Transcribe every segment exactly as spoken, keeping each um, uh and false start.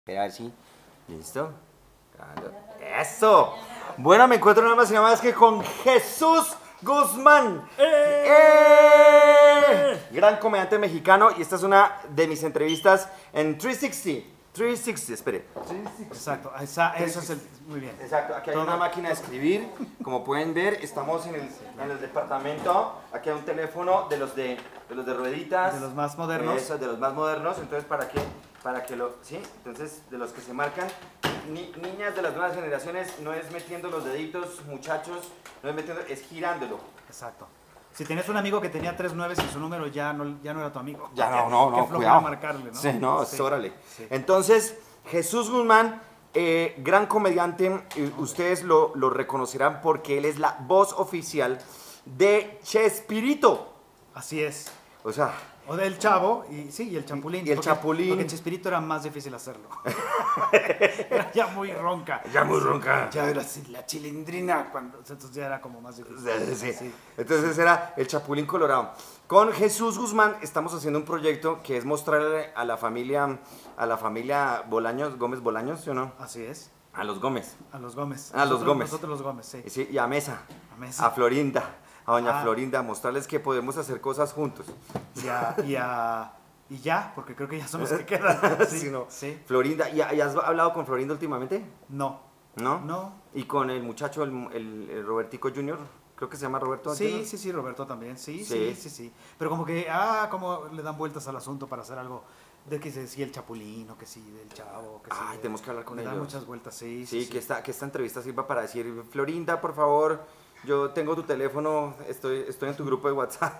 A ver si. ¿Listo? ¡Eso! Bueno, me encuentro nada más y nada más que con Jesús Guzmán. ¡Eh! ¡Eh! Gran comediante mexicano, y esta es una de mis entrevistas en trescientos sesenta. trescientos sesenta, espere. trescientos sesenta. Exacto, esa, eso es el... Muy bien. Exacto, aquí hay Todo. una máquina de escribir. Como pueden ver, estamos en el, en el departamento. Aquí hay un teléfono de los de, de, los de rueditas. De los más modernos. Eso, de los más modernos. Entonces, ¿para qué? Para que lo... ¿Sí? Entonces, de los que se marcan. Ni, niñas de las nuevas generaciones, no es metiendo los deditos, muchachos, no es metiendo, es girándolo. Exacto. Si tenías un amigo que tenía tres nueves y su número ya no, ya no era tu amigo. Ya no, no, no, que cuidado. marcarle, ¿no? Sí, no, Sí. órale. Sí. Entonces, Jesús Guzmán, eh, gran comediante, eh, ustedes lo, lo reconocerán porque él es la voz oficial de Chespirito. Así es. O sea, O del Chavo, y sí, y el Chapulín. Y el porque, Chapulín. Porque en Chespirito era más difícil hacerlo. Era ya muy ronca. ya muy ronca. Ya era así, la chilindrina, cuando, entonces ya era como más difícil. Sí, sí. Sí. Entonces era el Chapulín Colorado. Con Jesús Guzmán estamos haciendo un proyecto que es mostrarle a la familia, a la familia Bolaños, Gómez Bolaños, ¿sí o no? Así es. A los Gómez. A los Gómez. A los Nosotros- Gómez. Nosotros los Gómez, sí. Sí, y a Mesa. A Mesa. A Florinda. A doña Ah. Florinda, mostrarles que podemos hacer cosas juntos. Y a, y a- y ya, porque creo que ya son los que quedan. Sí, Sí, no. sí. Florinda, ¿y, y has hablado con Florinda últimamente? No. ¿No? No. ¿Y con el muchacho, el, el- el Robertico junior? Creo que se llama Roberto Sí, Junior. sí, sí, Roberto también. Sí, Sí. sí, sí, sí. Pero como que, ah, como le dan vueltas al asunto para hacer algo de que sí el Chapulín, o que sí del Chavo, que sí. Ay, tenemos que hablar con le dan ellos. muchas vueltas, sí, Sí, sí. que, sí. Esta, que esta entrevista sirva para decir, Florinda, por favor, yo tengo tu teléfono, estoy, estoy en tu grupo de WhatsApp,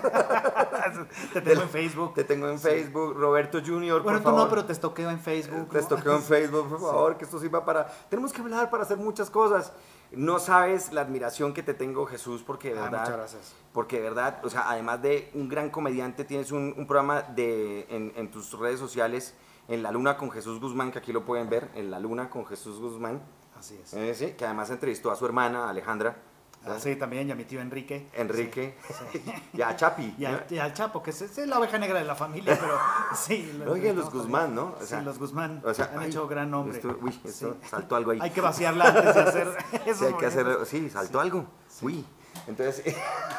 Te tengo en Facebook. te tengo en Sí. Facebook, Roberto junior, Bueno, por tú favor. no, pero te estoqueo en Facebook. Te ¿no? toqueo en Facebook, por favor, que esto sirva para... Tenemos que hablar para hacer muchas cosas. No sabes la admiración que te tengo, Jesús, porque de Ah, verdad... muchas gracias. Porque de verdad, o sea, además de un gran comediante, tienes un, un programa de, en, en tus redes sociales, en La Luna con Jesús Guzmán, que aquí lo pueden ver, en La Luna con Jesús Guzmán, Así es. eh, sí, que además entrevistó a su hermana, Alejandra, Ah, sí, también, y a mi tío Enrique. Enrique, Sí, sí. y a Chapi. Y, al, y al Chapo, que es, es la oveja negra de la familia, pero sí. lo- Oye, los no, Guzmán, ¿no? O Sí, sea, los Guzmán o sea, han ay, hecho gran nombre. esto- uy, esto Sí. saltó algo ahí. Hay que vaciarla antes de hacer eso. Sí, hay que hacer, sí, saltó algo. Uy, entonces,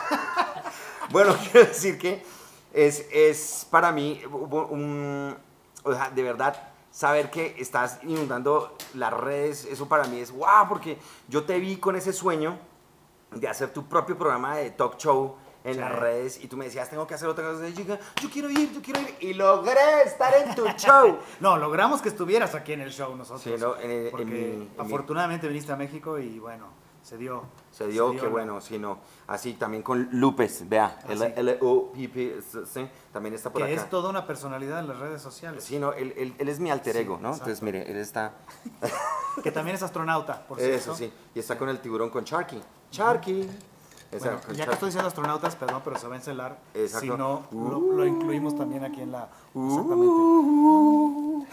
bueno, quiero decir que es, es para mí un, un- o sea, de verdad, saber que estás inundando las redes, eso para mí es wow, porque yo te vi con ese sueño de hacer tu propio programa de talk show en Sí. las redes y tú me decías, tengo que hacer otra cosa, y yo, yo quiero ir, yo quiero ir, y logré estar en tu show. No, logramos que estuvieras aquí en el show nosotros. Sí, no, en- en porque mi- en mi- afortunadamente viniste a México y bueno, se dio. Se dio, qué la- bueno, sí, no. Así también con Lupes, vea, Ah, sí. L O P P, sí, también está por Que acá. es toda una personalidad en las redes sociales. Sí, no, él, él- él es mi alter Sí, ego, ¿no? exacto. Entonces, mire, él está, Que también es astronauta, por cierto. eso sí, y está con el tiburón con Sharky. Sharky. Esa, Bueno, con ya que Sharky. estoy diciendo astronautas, perdón, pero se va a encelar. Exacto. Si no, lo, Uh. lo incluimos también aquí en la... Uh, Exactamente.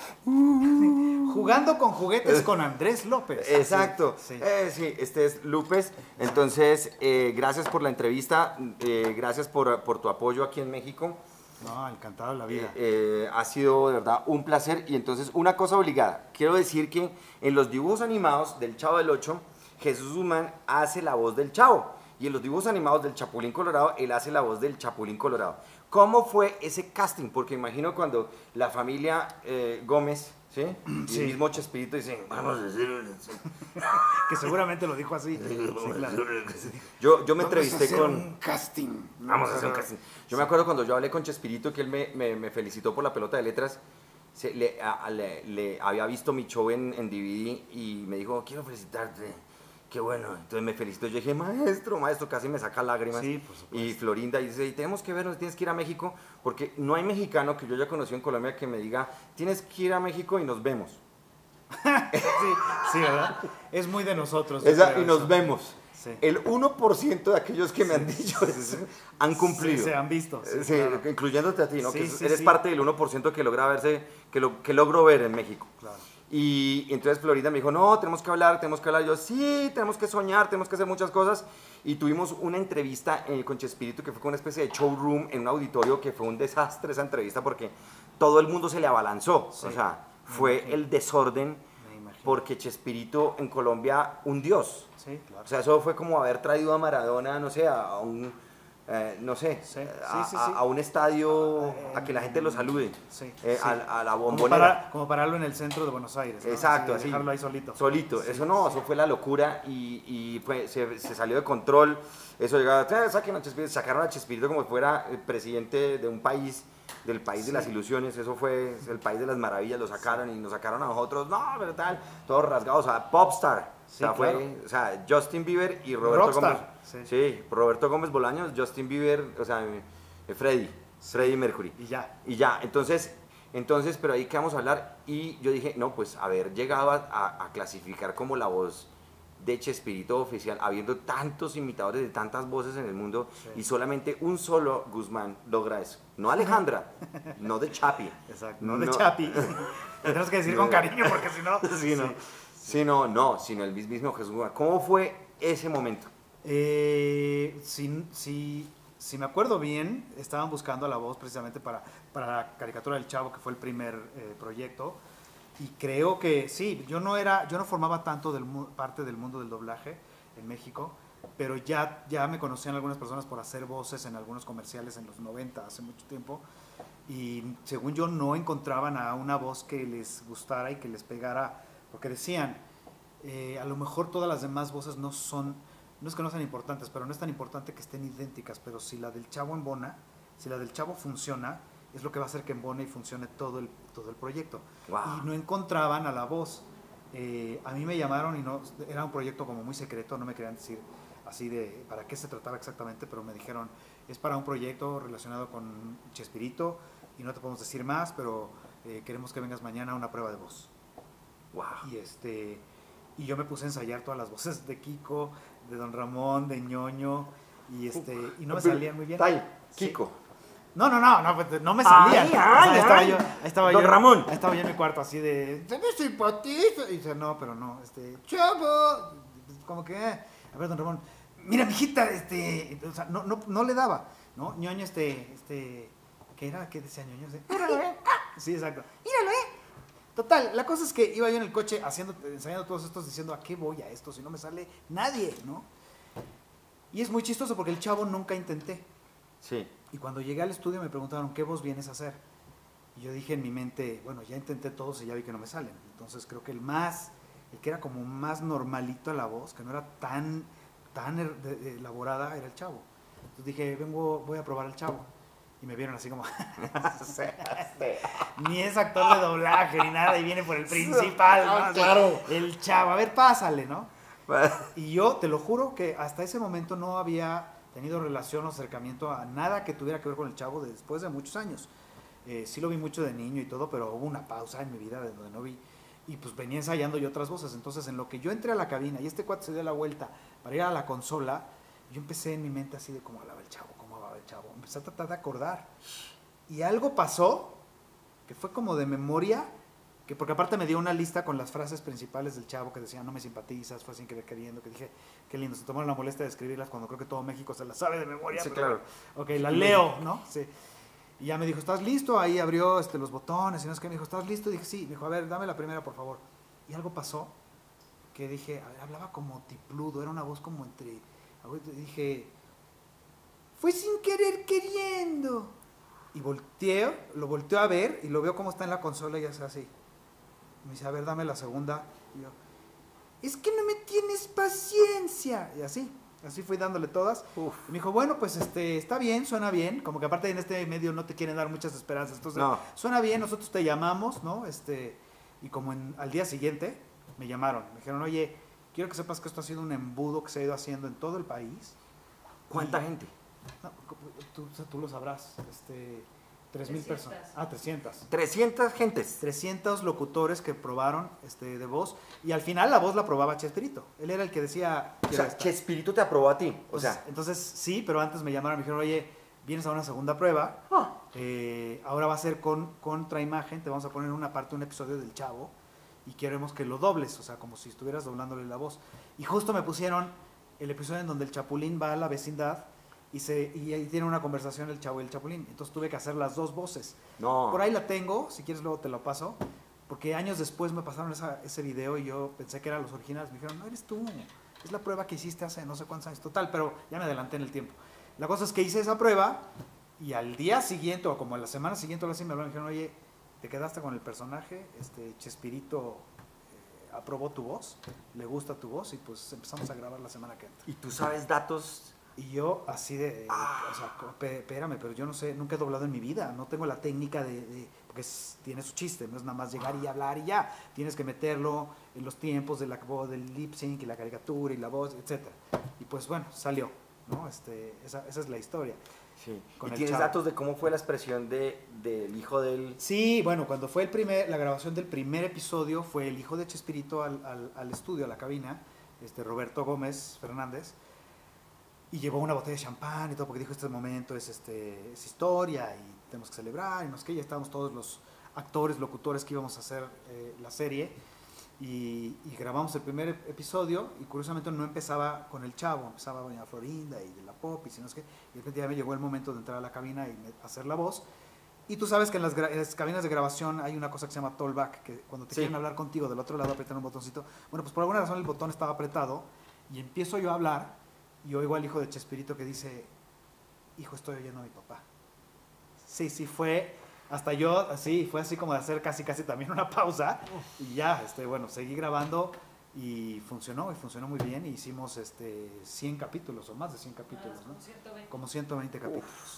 uh, Jugando con juguetes con Andrés López. Exacto. Sí, sí. Eh, sí, este es Lupes. Entonces, eh, gracias por la entrevista, eh, gracias por, por tu apoyo aquí en México. No, encantado de la vida. Eh, eh, ha sido de verdad un placer. Y entonces, una cosa obligada. Quiero decir que en los dibujos animados del Chavo del Ocho, Jesús Guzmán hace la voz del Chavo. Y en los dibujos animados del Chapulín Colorado, él hace la voz del Chapulín Colorado. ¿Cómo fue ese casting? Porque imagino cuando la familia eh, Gómez, ¿sí? Y Sí. el mismo Chespirito dicen, vamos a hacer... Que seguramente lo dijo así. Sí, claro. Yo, yo me entrevisté con... un casting. Vamos a hacer un casting. Yo me acuerdo cuando yo hablé con Chespirito que él me, me- me felicitó por la pelota de letras. Se- le, a- a- le- le había visto mi show en, en D V D y me dijo, quiero felicitarte. Qué bueno. Entonces me felicitó. Yo dije, maestro, maestro, casi me saca lágrimas. Sí, por supuesto. Y Florinda dice, y tenemos que vernos, tienes que ir a México, porque no hay mexicano que yo haya conocido en Colombia que me diga, tienes que ir a México y nos vemos. Sí, sí, ¿verdad? Es muy de nosotros. Esa- yo creo y nos eso. vemos. Sí. El uno por ciento de aquellos que me han dicho eso han cumplido. Sí, se han visto. Sí, Sí, claro. incluyéndote a ti, ¿no? Sí, que sí, eres sí. parte del uno por ciento que logra verse, que, lo, que logro ver en México. Claro. Y entonces Florida me dijo, no, tenemos que hablar, tenemos que hablar. Yo, sí, tenemos que soñar, tenemos que hacer muchas cosas. Y tuvimos una entrevista eh, con Chespirito que fue con una especie de showroom en un auditorio que fue un desastre esa entrevista porque todo el mundo se le abalanzó. Sí. O sea, fue imagino. el desorden, Me imagino. porque Chespirito en Colombia, un dios. Sí, claro. O sea, eso fue como haber traído a Maradona, no sé, a un, eh, no sé, Sí, a, sí, sí, a- sí. a un estadio, Ah, a que la gente lo salude, Sí, eh, sí. a, a la Como, bombonera. para, como pararlo en el centro de Buenos Aires, ¿no? Exacto, Así, así. dejarlo ahí solito. Solito, Sí, eso no, sí. eso fue la locura y, y fue- se, se salió de control. Eso llegaba, "Eh, saquen a Chespirito", sacaron a Chespirito como si fuera el presidente de un país, del país de Sí. las ilusiones. Eso fue el país de las maravillas, lo sacaron y nos sacaron a nosotros, no, pero tal, todos rasgados, o sea, Popstar. Sí, o sea, claro. fue, o sea, Justin Bieber y Roberto Rockstar, Gómez. sí. Sí, Roberto Gómez Bolaños, Justin Bieber, o sea, eh, Freddy, Freddy Mercury. Y ya. Y ya, entonces, entonces, pero ahí que vamos a hablar. Y yo dije, no, pues haber llegado a, a- a clasificar como la voz de Chespirito oficial, habiendo tantos imitadores de tantas voces en el mundo, Sí. y solamente un solo Guzmán logra eso. No Alejandra, no de Chapi. Exacto. No de Chapi. Tenemos que decir con cariño porque si no. Sí, no. Sí, no, no, sino el mismo Jesús Guzmán. ¿Cómo fue ese momento? Eh, si, si, si me acuerdo bien, estaban buscando a la voz precisamente para, para la caricatura del Chavo, que fue el primer eh, proyecto. Y creo que sí, yo no era, yo no formaba tanto del, mu- parte del mundo del doblaje en México, pero ya, ya me conocían algunas personas por hacer voces en algunos comerciales en los noventa, hace mucho tiempo. Y según yo no encontraban a una voz que les gustara y que les pegara, porque decían, eh, a lo mejor todas las demás voces no son, no es que no sean importantes, pero no es tan importante que estén idénticas, pero si la del Chavo embona, si la del Chavo funciona, es lo que va a hacer que embone y funcione todo el, todo el proyecto. Wow. Y no encontraban a la voz. Eh, a mí me llamaron y no, era un proyecto como muy secreto, no me querían decir así de para qué se trataba exactamente, pero me dijeron, es para un proyecto relacionado con Chespirito y no te podemos decir más, pero eh, queremos que vengas mañana a una prueba de voz. Wow. Y este y yo me puse a ensayar todas las voces de Kiko, de Don Ramón, de Ñoño, y este y no me salían muy bien. Tai, Sí. Kiko. No, no, no, no, pues, no me salían. Ay, O sea, ay, ahí estaba ay. yo, ahí estaba Don yo. Ramón. Ahí estaba yo en mi cuarto así de, "Se me simpatiza". Y dice, "No, pero no, este, Chavo", como que, "Eh, a ver, Don Ramón, mira, mijita, este", o sea, no, no, no le daba, ¿no? Ñoño, este, este, ¿qué era? ¿Qué decía Ñoño? Este, "Míralo, eh". Sí, exacto. "Míralo, eh". Total, la cosa es que iba yo en el coche haciendo, ensayando todos estos diciendo, ¿a qué voy a esto si no me sale nadie, ¿no? Y es muy chistoso porque el Chavo nunca intenté. Sí. Y cuando llegué al estudio me preguntaron, ¿qué voz vienes a hacer? Y yo dije en mi mente, bueno, ya intenté todos y ya vi que no me salen. Entonces creo que el más, el que era como más normalito a la voz, que no era tan, tan er- de- de- elaborada, era el Chavo. Entonces dije, vengo, voy a probar al Chavo. Y me vieron así como, ni es actor de doblaje ni nada, y viene por el principal, ¿no? Ah, O sea, claro. el Chavo, a ver, pásale, ¿no? Y yo te lo juro que hasta ese momento no había tenido relación o acercamiento a nada que tuviera que ver con el Chavo después de muchos años. Eh, sí lo vi mucho de niño y todo, pero hubo una pausa en mi vida de donde no vi. Y pues venía ensayando yo otras voces. Entonces, en lo que yo entré a la cabina y este cuate se dio la vuelta para ir a la consola, yo empecé en mi mente así de cómo hablaba el Chavo, cómo hablaba el Chavo. Empecé a tratar de acordar. Y algo pasó que fue como de memoria, que porque aparte me dio una lista con las frases principales del Chavo que decían, no me simpatizas, fue sin querer queriendo, que dije, qué lindo, se tomaron la molestia de escribirlas cuando creo que todo México se las sabe de memoria. Sí, pero claro. bueno, ok, la leo, ¿no? Sí. Y ya me dijo, ¿estás listo? Ahí abrió este, los botones y no es que me dijo, ¿estás listo? Y dije, sí. Me dijo, a ver, dame la primera, por favor. Y algo pasó que dije, a ver, hablaba como tipludo, era una voz como entre... Y dije, fue sin querer queriendo. Y volteo, lo volteo a ver y lo veo como está en la consola y hace así. Me dice, a ver, dame la segunda. Y yo, es que no me tienes paciencia. Y así, así fui dándole todas. Uf. Y me dijo, bueno, pues este, está bien, suena bien. Como que aparte en este medio no te quieren dar muchas esperanzas. Entonces, No. suena bien, nosotros te llamamos, ¿no? Este, y como en, al día siguiente me llamaron. Me dijeron, oye, quiero que sepas que esto ha sido un embudo que se ha ido haciendo en todo el país. ¿Cuánta Y- gente? No, tú, tú lo sabrás. Este, tres mil personas. Ah, trescientas. trescientas gentes. trescientos locutores que probaron este, de voz y al final la voz la probaba Chespirito. Él era el que decía... O "Quiero sea, esta". Chespirito te aprobó a ti. O Entonces, sea, entonces sí, pero antes me llamaron y me dijeron, oye, vienes a una segunda prueba, ah, eh, ahora va a ser con contraimagen, te vamos a poner en una parte, un episodio del Chavo y queremos que lo dobles, o sea, como si estuvieras doblándole la voz. Y justo me pusieron el episodio en donde el Chapulín va a la vecindad y, se, y ahí tiene una conversación el Chavo y el Chapulín. Entonces tuve que hacer las dos voces. no. Por ahí la tengo, si quieres luego te lo paso, porque años después me pasaron esa, ese video y yo pensé que eran los originales. Me dijeron, no eres tú, es la prueba que hiciste hace no sé cuántos años. Total, pero ya me adelanté en el tiempo. La cosa es que hice esa prueba y al día siguiente, o como a la semana siguiente, ahora sí me hablaron y me dijeron, oye, te quedaste con el personaje, este Chespirito eh, aprobó tu voz, le gusta tu voz y pues empezamos a grabar la semana que entra. ¿Y tú sabes datos? Y yo así de, Ah. o sea, pe- espérame, pero yo no sé, nunca he doblado en mi vida, no tengo la técnica de, de porque es- tiene su chiste, no es nada más llegar y hablar y ya, tienes que meterlo en los tiempos de la voz, del lip sync y la caricatura y la voz, etcétera. Y pues bueno, salió, ¿no? Este, esa, esa es la historia. Sí. Con ¿Y el tienes Chavo. datos de cómo fue la expresión de, del hijo del...? Sí, bueno, cuando fue el primer, la grabación del primer episodio, fue el hijo de Chespirito al, al, al estudio, a la cabina, este Roberto Gómez Fernández, y llevó una botella de champán y todo, porque dijo, este momento es, este, es historia y tenemos que celebrar, y no sé qué, ya estábamos todos los actores, locutores que íbamos a hacer eh, la serie, y, y grabamos el primer episodio, y curiosamente no empezaba con el Chavo, empezaba Doña Florinda y de la Pop, y si no sé qué, y de repente ya me llegó el momento de entrar a la cabina y me- hacer la voz. Y tú sabes que en las, gra- en las cabinas de grabación hay una cosa que se llama tollback, que cuando te Sí. quieren hablar contigo del otro lado apretan un botoncito. Bueno, pues por alguna razón el botón estaba apretado y empiezo yo a hablar y oigo al hijo de Chespirito que dice, hijo, estoy oyendo a mi papá. Sí, sí, fue, hasta yo, así, fue así como de hacer casi, casi también una pausa y ya, este, bueno, seguí grabando y funcionó, y funcionó muy bien, y hicimos este, cien capítulos o más de cien capítulos, ¿no? Como ciento veinte capítulos.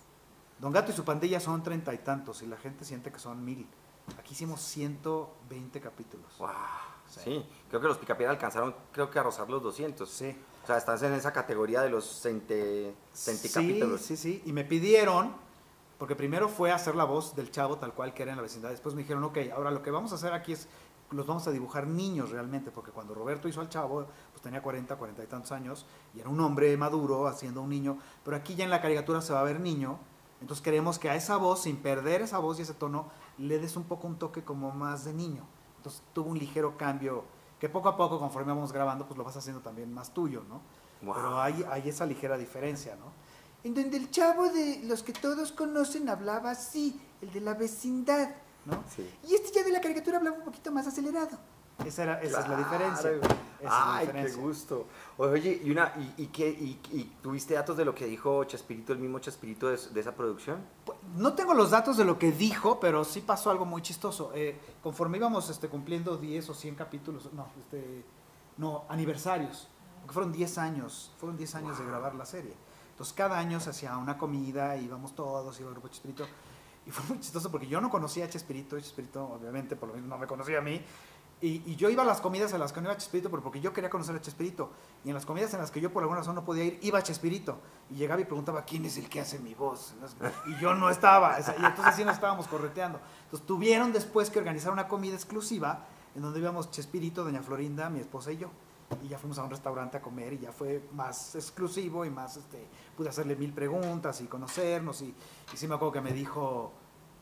Don Gato y su pandilla son treinta y tantos y la gente siente que son mil. Aquí hicimos ciento veinte capítulos. Wow. Sí. Sí, creo que los Picapiedra alcanzaron, creo que a rozar los doscientos. Sí. O sea, estás en esa categoría de los cente, cente Sí, capítulos. sí, sí. Y me pidieron, porque primero fue hacer la voz del Chavo tal cual que era en la vecindad. Después me dijeron, ok, ahora lo que vamos a hacer aquí es, los vamos a dibujar niños realmente, porque cuando Roberto hizo al Chavo, pues tenía cuarenta, cuarenta y tantos años, y era un hombre maduro haciendo un niño, pero aquí ya en la caricatura se va a ver niño. Entonces queremos que a esa voz, sin perder esa voz y ese tono, le des un poco un toque como más de niño. Entonces tuvo un ligero cambio, que poco a poco, conforme vamos grabando, pues lo vas haciendo también más tuyo, ¿no? Wow. Pero hay, hay esa ligera diferencia, ¿no? En donde el Chavo de los que todos conocen hablaba así, el de la vecindad, ¿no? Sí. Y este ya de la caricatura hablaba un poquito más acelerado. Esa, era, esa es la diferencia. Claro. Esa es la Ay, diferencia. qué gusto. Oye, ¿y, una, y, y, qué, y, y tuviste datos de lo que dijo Chespirito, el mismo Chespirito de, de esa producción? Pues, no tengo los datos de lo que dijo, pero sí pasó algo muy chistoso. Eh, conforme íbamos este, cumpliendo diez o cien capítulos, no, este, no, aniversarios, porque fueron diez años, fueron diez años de grabar la serie. Entonces cada año se hacía una comida, íbamos todos, iba el grupo Chespirito, y fue muy chistoso porque yo no conocía a Chespirito, y Chespirito obviamente por lo mismo no me conocía a mí, y, y yo iba a las comidas a las que no iba Chespirito, pero porque yo quería conocer a Chespirito, y en las comidas en las que yo por alguna razón no podía ir, iba a Chespirito, y llegaba y preguntaba, ¿quién es el que hace mi voz? Y yo no estaba, o sea, y entonces así nos estábamos correteando. Entonces tuvieron después que organizar una comida exclusiva, en donde íbamos Chespirito, doña Florinda, mi esposa y yo. Y ya fuimos a un restaurante a comer y ya fue más exclusivo y más, este, pude hacerle mil preguntas y conocernos. Y, y sí me acuerdo que me dijo,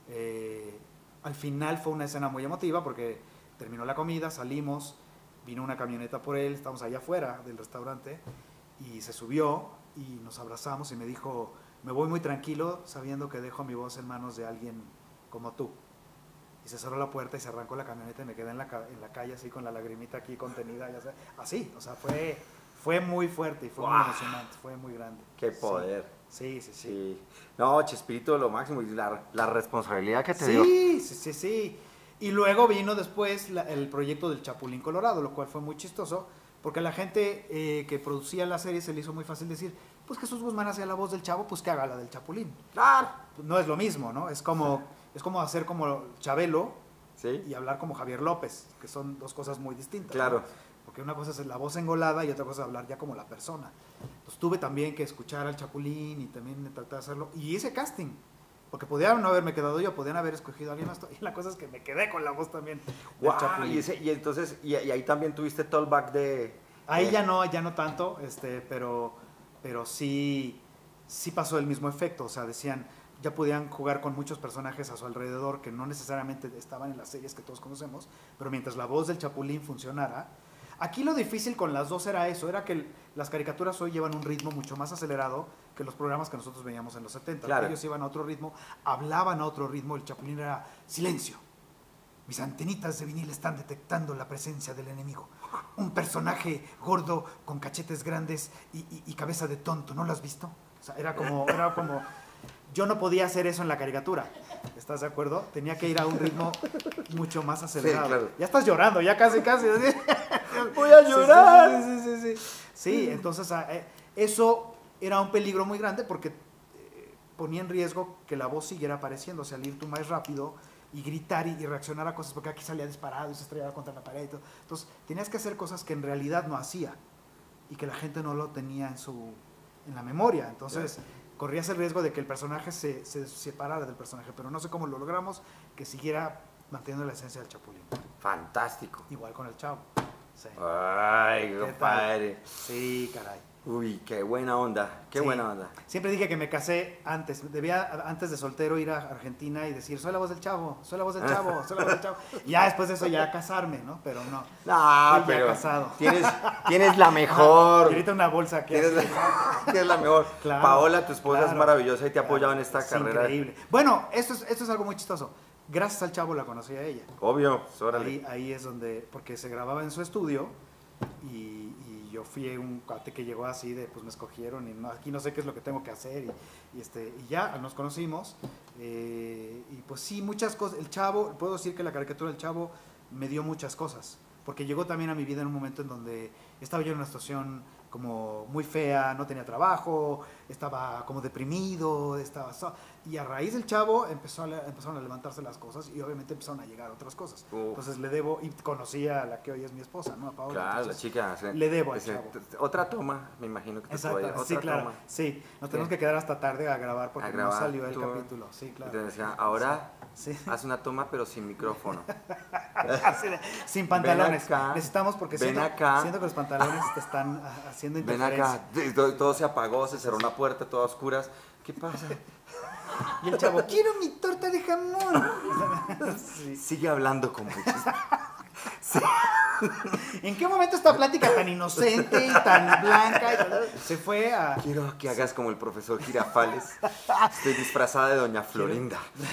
eh, al final fue una escena muy emotiva porque terminó la comida, salimos, vino una camioneta por él, estábamos allá afuera del restaurante y se subió y nos abrazamos y me dijo, me voy muy tranquilo sabiendo que dejo mi voz en manos de alguien como tú. Y se cerró la puerta y se arrancó la camioneta y me quedé en la, en la calle así con la lagrimita aquí contenida, ya sé, así, o sea, fue, fue muy fuerte y fue Wow. muy emocionante, fue muy grande. Qué poder. Sí, sí, sí. sí. Sí. No, Chespirito lo máximo y la, la responsabilidad que te dio. Sí, sí, sí, sí. Y luego vino después la- el proyecto del Chapulín Colorado, lo cual fue muy chistoso, porque a la gente eh, que producía la serie se le hizo muy fácil decir, pues Jesús Guzmán hacía la voz del Chavo, pues que haga la del Chapulín. Claro. Pues no es lo mismo, ¿no? Es como, es como hacer como Chabelo Sí. y hablar como Javier López, que son dos cosas muy distintas. Claro. ¿no? Porque una cosa es la voz engolada y otra cosa es hablar ya como la persona. Entonces tuve también que escuchar al Chapulín y también tratar de hacerlo. Y hice casting, porque podían no haberme quedado yo, podían haber escogido a alguien más. Y la cosa es que me quedé con la voz también del Wow, Chapulín. y, ese, y entonces, y, y ahí también tuviste tollback de... Ahí de- ya no, ya no tanto, este, pero, pero sí, sí pasó el mismo efecto. O sea, decían, ya podían jugar con muchos personajes a su alrededor que no necesariamente estaban en las series que todos conocemos, pero mientras la voz del Chapulín funcionara. Aquí lo difícil con las dos era eso, era que el- las caricaturas hoy llevan un ritmo mucho más acelerado que los programas que nosotros veíamos en los setenta. Claro. Ellos iban a otro ritmo, hablaban a otro ritmo, el Chapulín era silencio. Mis antenitas de vinil están detectando la presencia del enemigo. Un personaje gordo con cachetes grandes y, y, y cabeza de tonto, ¿no lo has visto? O sea, era como, era como... Yo no podía hacer eso en la caricatura, ¿estás de acuerdo? Tenía que ir a un ritmo mucho más acelerado. Sí, claro. Ya estás llorando, ya casi, casi. Voy a llorar. Sí, sí, sí, sí, sí. Sí, entonces eh, eso era un peligro muy grande porque eh, ponía en riesgo que la voz siguiera apareciendo, salir tú más rápido y gritar y, y reaccionar a cosas, porque aquí salía disparado y se estrellaba contra la pared y todo. Entonces tenías que hacer cosas que en realidad no hacía y que la gente no lo tenía en, su, en la memoria. Entonces... Yeah. Corrías el riesgo de que el personaje se, se separara del personaje, pero no sé cómo lo logramos, que siguiera manteniendo la esencia del Chapulín. Fantástico. Igual con el Chavo. Sí. Ay, compadre. Sí, caray. Uy, qué buena onda, qué sí. buena onda. Siempre dije que me casé antes, debía antes de soltero ir a Argentina y decir, soy la voz del Chavo, soy la voz del Chavo, soy la voz del Chavo. Y ya después de eso ya casarme, ¿no? Pero no. No, pero ya casado. Tienes, tienes la mejor. Y ahorita una bolsa que tienes, la, tienes la mejor. Claro, Paola, tu esposa claro, es maravillosa y te ha apoyado claro, en esta es carrera. Increíble. Bueno, esto es, esto es algo muy chistoso. Gracias al Chavo la conocí a ella. Obvio, órale. Ahí, ahí es donde, porque se grababa en su estudio y, y yo fui un cuate que llegó así de, pues me escogieron y no, aquí no sé qué es lo que tengo que hacer y, y, este, y ya nos conocimos eh, y pues sí, muchas cosas. El Chavo, puedo decir que la caricatura del Chavo me dio muchas cosas, porque llegó también a mi vida en un momento en donde estaba yo en una situación como muy fea, no tenía trabajo, estaba como deprimido, estaba so y a raíz del Chavo empezó a, empezaron a levantarse las cosas y obviamente empezaron a llegar otras cosas. Uh. Entonces le debo, y conocí a la que hoy es mi esposa, ¿no? A Paola. Claro, la chica. Sí. Le debo al ese, Chavo. Otra toma, me imagino que te Exacto, otra sí, claro. Toma. Sí, nos tenemos sí. que quedar hasta tarde a grabar porque a grabar, no salió el tú, capítulo. Sí, claro. Y te decía, ahora sí. haz una toma pero sin micrófono. Sin pantalones. Acá, necesitamos porque ven siento, acá. siento que los pantalones te están haciendo interferencia. Ven acá, todo se apagó, se cerró una puerta, todas oscuras. ¿Qué pasa? Y el Chavo, quiero mi torta de jamón. Sí. Sigue hablando con muchos. Sí. ¿En qué momento esta plática tan inocente y tan blanca y tan... se fue a... Quiero que hagas como el profesor Girafales. Estoy disfrazada de Doña Florinda.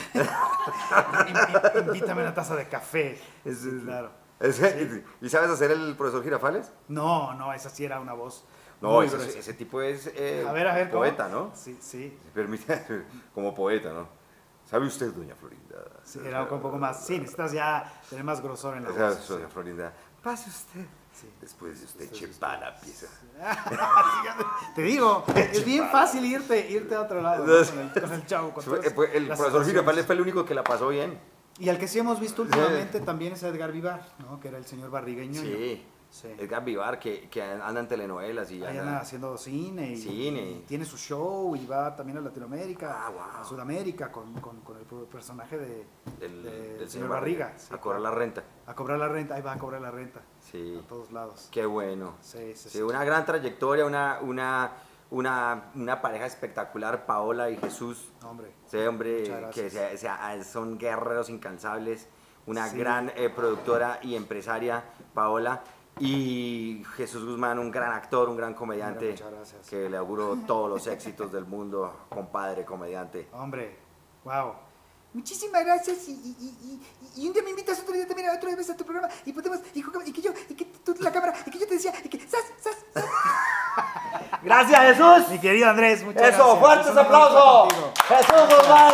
Invítame una taza de café. Es, sí, claro. Es, sí. ¿Y sabes hacer el profesor Girafales? No, no, esa sí era una voz... No, ese, ese tipo es eh, a ver, a ver, poeta, ¿cómo? ¿no? Sí, sí. Permite, como poeta, ¿no? ¿Sabe usted, Doña Florinda? Sí, era un poco más. Sí, necesitas ya tener más grosor en la o voz. sea, Doña sí. Florinda, pase usted. Sí. Después de usted chepa la pieza. Te digo, es bien fácil irte, irte a otro lado, ¿no? con, el, con el Chavo. Con el el profesor Girafales fue el único que la pasó bien. Y al que sí hemos visto últimamente sí. también es Edgar Vivar, ¿no? Que era el señor Barrigueño. Sí. Sí. Edgar Vivar, que, que anda en telenovelas y anda, anda haciendo cine y, cine y tiene su show y va también a Latinoamérica, ah, wow. a Sudamérica con, con, con el personaje de, del, de, del señor, señor Barriga. Barriga sí, a cobrar claro. la renta. A cobrar la renta, ahí va a cobrar la renta. Sí. A todos lados. Qué bueno. Sí, sí, sí, sí. Una gran trayectoria, una, una, una, una pareja espectacular, Paola y Jesús. Hombre. Sí, hombre, que se, se, son guerreros incansables. Una sí. gran eh, productora y empresaria, Paola. Y Jesús Guzmán, un gran actor, un gran comediante, gracias. Que le auguro todos los éxitos del mundo, compadre, comediante. Hombre, wow. Muchísimas gracias y, y, y, y un día me invitas, otro día también, otro vez a tu programa y podemos, y, y que yo, y que tú la cámara, y que yo te decía, y que ¡zas, zas, zas! Gracias, Jesús. Mi querido Andrés, muchas Eso, gracias. Fuertes Eso, aplausos. Jesús Guzmán.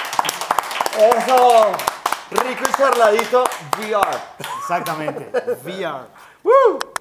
Eso. Rico y charladito, V R. Exactamente, V R. Woo!